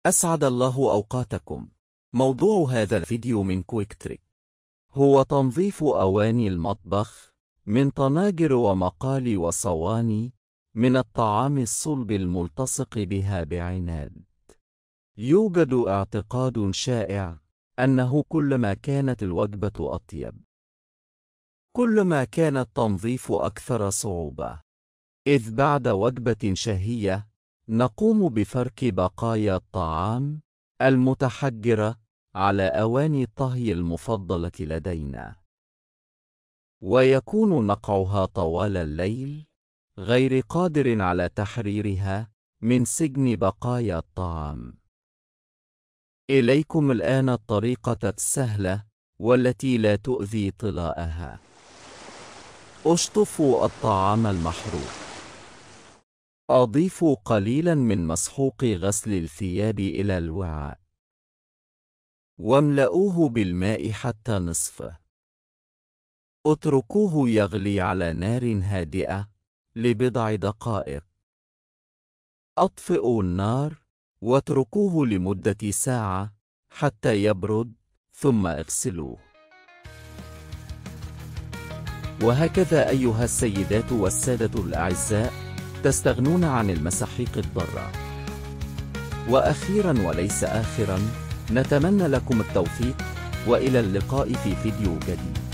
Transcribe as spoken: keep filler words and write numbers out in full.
أسعد الله أوقاتكم. موضوع هذا الفيديو من كويك تريك هو تنظيف أواني المطبخ من طناجر ومقالي وصواني من الطعام الصلب الملتصق بها بعناد. يوجد اعتقاد شائع أنه كلما كانت الوجبة أطيب كلما كان التنظيف أكثر صعوبة، إذ بعد وجبة شهية نقوم بفرك بقايا الطعام المتحجرة على أواني الطهي المفضلة لدينا، ويكون نقعها طوال الليل غير قادر على تحريرها من سجن بقايا الطعام. إليكم الآن الطريقة السهلة والتي لا تؤذي طلاءها. اشطفوا الطعام المحروق. أضيفوا قليلا من مسحوق غسل الثياب إلى الوعاء واملؤوه بالماء حتى نصفه. اتركوه يغلي على نار هادئة لبضع دقائق. أطفئوا النار واتركوه لمدة ساعة حتى يبرد، ثم اغسلوه. وهكذا أيها السيدات والسادة الأعزاء تستغنون عن المساحيق الضارة. وأخيرا وليس آخرا، نتمنى لكم التوفيق، وإلى اللقاء في فيديو جديد.